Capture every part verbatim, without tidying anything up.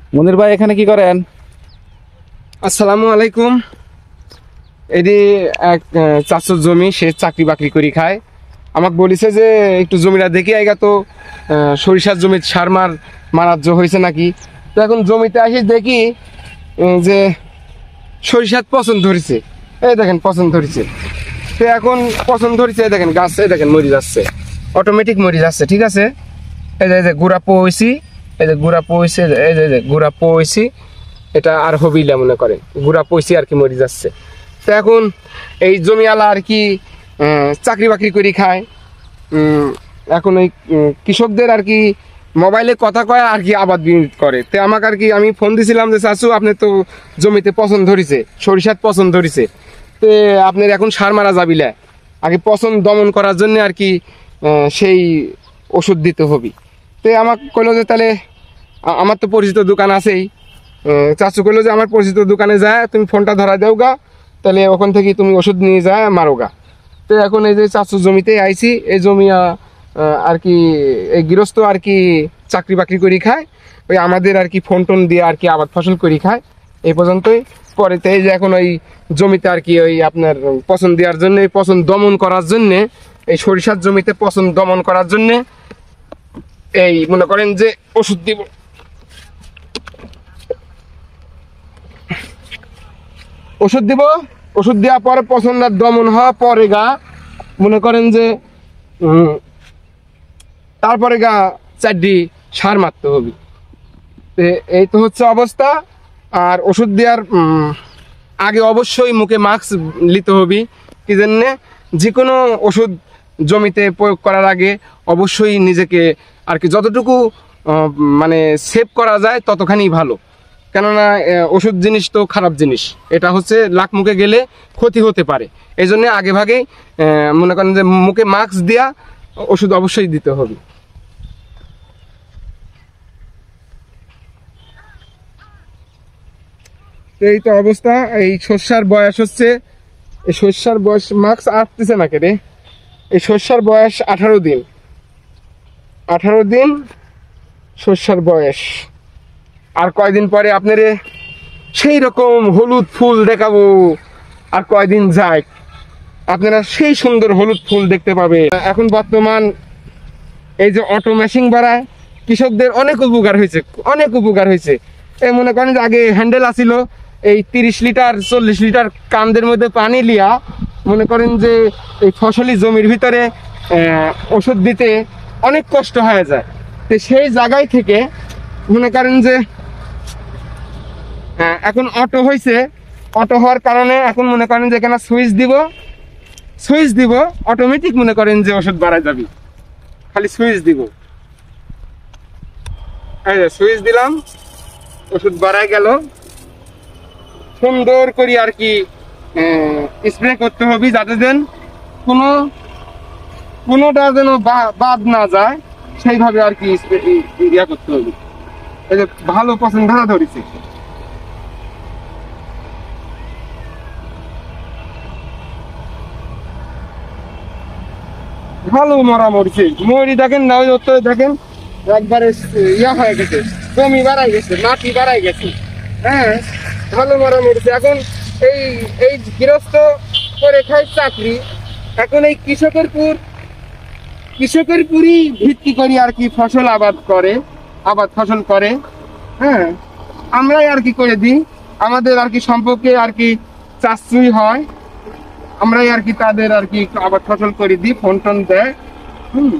মনির ভাই এখানে কি করেন? আসসালামু আলাইকুম। এটি এক চাষের জমি, সে চাকরি বাকরি করে খায়। আমাকে বলেছে যে একটু জমিটা দেখি আইগা, তো সরিষার জমির সার মার মারার জো হয়েছে নাকি। তো এখন জমিতে আসি দেখি যে সরিষার পছন্দ ধরেছে। এই দেখেন পছন্দ ধরেছে। তো এখন পছন্দ ধরেছে, এই দেখেন গাছ, এই দেখেন মরি যাচ্ছে, অটোমেটিক মরি যাচ্ছে। ঠিক আছে, এই যে এই যে গুড়া পইছি, এই যে গুড়া পইছে, এই যে গুড়া পইছি, এটা আর হবিলা মনে করেন গুড়া পয়সি আর কি মরে যাচ্ছে। তো এখন এই জমিওয়ালা আর কি চাকরি বাকরি করে খায়। এখন ওই কৃষকদের আর কি মোবাইলে কথা কয় আর কি আবাদ বিনিয়োগ করে। তো আমাকে আর কি আমি ফোন দিছিলাম যে চাচু আপনি তো জমিতে পছন্দ ধরেছে, সরিষার পছন্দ ধরেছে, তো আপনার এখন সার মারা যাবিলা, আগে পছন্দ দমন করার জন্য আর কি সেই ওষুধ দিতে হবে। তো আমাকে কইলো যে তাহলে আমার তো পরিচিত দোকান আছেই। চাচু কইলো যে আমার পরিচিত দোকানে যায় তুমি ফোনটা ধরা দেও গা, তাহলে ওখান থেকে তুমি ওষুধ নিয়ে যায় মারো গা। তো এখন এই যে চাচু জমিতে আইছি, এই জমি আর কি এই গৃহস্থ আর কি চাকরি বাকরি করি খায়, ওই আমাদের আর কি ফোন টোন দিয়ে আর কি আবাদ ফসল করি খায় এই পর্যন্তই। পরেতে এই যে এখন ওই জমিতে আর কি ওই আপনার পছন্দ দেওয়ার জন্য, পছন্দ দমন করার জন্যে, এই সরিষার জমিতে পছন্দ দমন করার জন্যে এই মনে করেন যে ওষুধ দিব। ওষুধ দিব, ওষুধ দেওয়ার পরে পছন্দ দমন হওয়া পরে গা মনে করেন যে তারপরে গা চারটি সার মারতে হবে। এই তো হচ্ছে অবস্থা। আর ওষুধ দেওয়ার আগে অবশ্যই মুখে মাস্ক নিতে হবে। কি জন্যে? যে কোনো ওষুধ জমিতে প্রয়োগ করার আগে অবশ্যই নিজেকে আর কি যতটুকু মানে সেভ করা যায় ততখানি ভালো। কেননা ওষুধ জিনিস তো খারাপ জিনিস, এটা হচ্ছে লাক মুখে গেলে ক্ষতি হতে পারে। এই জন্য আগে ভাগেই মনে করেন যে মুখে মাস্ক দেওয়া ওষুধ অবশ্যই দিতে হবে। এই তো অবস্থা। এই শস্যার বয়স হচ্ছে, এই শস্যার বয়স মাস্ক আসতেছে না কেটে, এই শস্যার বয়স আঠারো দিন, আঠারো দিন শস্যার বয়স। আর কয়দিন পরে আপনারে সেই রকম হলুদ ফুল দেখাবো। আর কয়দিন যায় আপনারা সেই সুন্দর হলুদ ফুল দেখতে পাবে। এখন বর্তমান এই যে অটো মেশিন বাড়ায় কৃষকদের অনেক উপকার হয়েছে, অনেক উপকার হয়েছে। এই মনে করেন যে আগে হ্যান্ডেল আসিল, এই তিরিশ লিটার চল্লিশ লিটার কান্দের মধ্যে পানি লিয়া মনে করেন যে এই ফসলি জমির ভিতরে ওষুধ দিতে অনেক কষ্ট হয়ে যায়। তো সেই জায়গায় থেকে মনে করেন যে হ্যাঁ এখন অটো হয়েছে, অটো হওয়ার কারণে এখন মনে করেন যে এখানে সুইচ দিব, সুইচ দিব অটোমেটিক মনে করেন যে ওষুধ বাড়ায় যাবি, খালি সুইচ দিব। এই যে সুইচ দিলাম, ওষুধ বাড়ায় গেল। সুন্দর করে আর কি স্প্রে করতে হবে, যাতে যেন কোনো কোনোটা যেন বাদ না যায়, সেইভাবে আর কি স্প্রে ইয়া করতে হবে। এই যে ভালো পছন্দ ধরা ধরেছে। ভালো মরা মরছে, মরি দেখেন না, ওই দেখেন একবারে ইয়া হয়ে গেছে, জমি বাড়াই গেছে, মাটি বাড়াই গেছে। হ্যাঁ ভালো মরা মরছে। এখন এই এই গৃহস্থ করে খায় চাকরি, এখন এই কৃষকের পুর কৃষকের পুরই ভিত্তি করি আর কি ফসল আবাদ করে, আবাদ ফসল করে। হ্যাঁ আমরাই আর কি করে দিই, আমাদের আর কি সম্পর্কে আর কি চাষই হয়, আমরাই আর কি তাদের আর কি আবাদ ফসল করে দিই, ফোন টোন দেয়। হম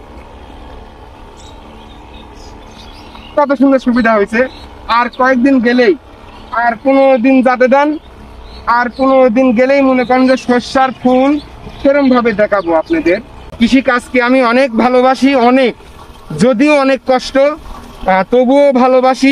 কত সুন্দর সুবিধা হয়েছে। আর কয়েকদিন গেলেই, আর পনেরো দিন যাতে দেন, আর পনেরো দিন গেলেই মনে করেন যে শস্যার ফুল সেরকম ভাবে দেখাবো আপনাদের। কৃষি কাজকে আমি অনেক ভালোবাসি, অনেক, যদিও অনেক কষ্ট তবুও ভালোবাসি।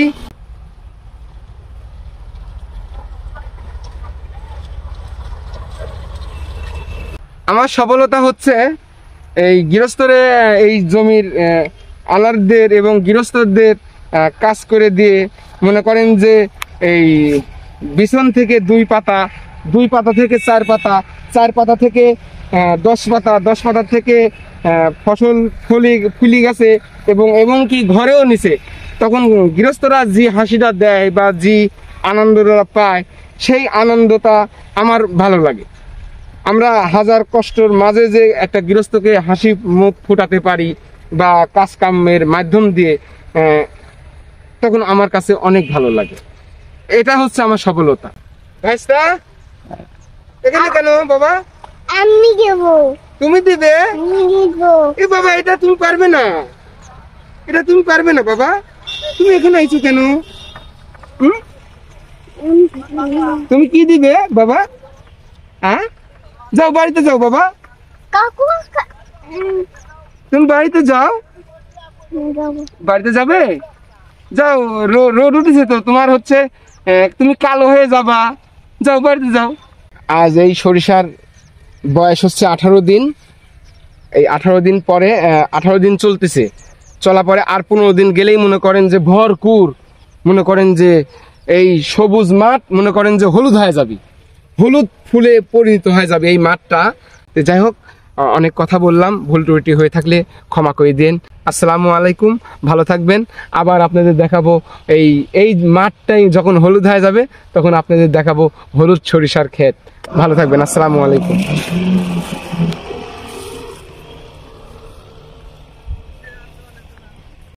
আমার সফলতা হচ্ছে এই গৃহস্থরে এই জমির আলারদের এবং গৃহস্থদের কাজ করে দিয়ে মনে করেন যে এই বিছন থেকে দুই পাতা, দুই পাতা থেকে চার পাতা, চার পাতা থেকে দশ পাতা, দশ পাতা থেকে ফসল ফলি ফুলি গেছে এবং এবং কি ঘরেও নিছে। তখন গৃহস্থরা যে হাসিটা দেয় বা যে আনন্দটা পায়, সেই আনন্দটা আমার ভালো লাগে। আমরা হাজার কষ্টের মাঝে যে একটা গৃহস্থকে হাসি মুখ ফুটাতে পারি বা কাজ কামের মাধ্যম দিয়ে, তখন আমার কাছে অনেক ভালো লাগে। এটা হচ্ছে আমার সফলতা। ভাইস্তা এখানে কেন বাবা? আমি দেব। তুমি দিবে? আমি দেব। এ বাবা, এটা তুমি পারবে না, এটা তুমি পারবে না বাবা। তুমি এখানে আইছো কেন? হুম? তুমি কি দিবে বাবা? হ্যাঁ, যাও বাড়িতে যাও বাবা। কাকু তুমি বাড়িতে যাও। যাব। বাড়িতে যাবে? যাও, রো- রোদ উঠেছে তো, তোমার হচ্ছে আহ, তুমি কালো হয়ে যাবা। যাও বাড়িতে যাও। আজ এই সরিষার বয়স হচ্ছে আঠারো দিন। এই আঠারো দিন পরে আহ, আঠারো দিন চলতেছে, চলা পরে আর পনেরো দিন গেলেই মনে করেন যে ভরপুর, মনে করেন যে এই সবুজ মাঠ মনে করেন যে হলুদ হয়ে যাবে, হলুদ ফুলে পরিণত হয়ে যাবে এই মাঠটা। তো যাই হোক, আহ, অনেক কথা বললাম, ভুল ত্রুটি হয়ে থাকলে ক্ষমা করে দিন। আসসালামু আলাইকুম, ভালো থাকবেন। আবার আপনাদের দেখাবো এই এই মাঠটাই যখন হলুদ হয়ে যাবে, তখন আপনাদের দেখাবো হলুদ সরিষার ক্ষেত। ভালো থাকবেন, আসসালামু আলাইকুম।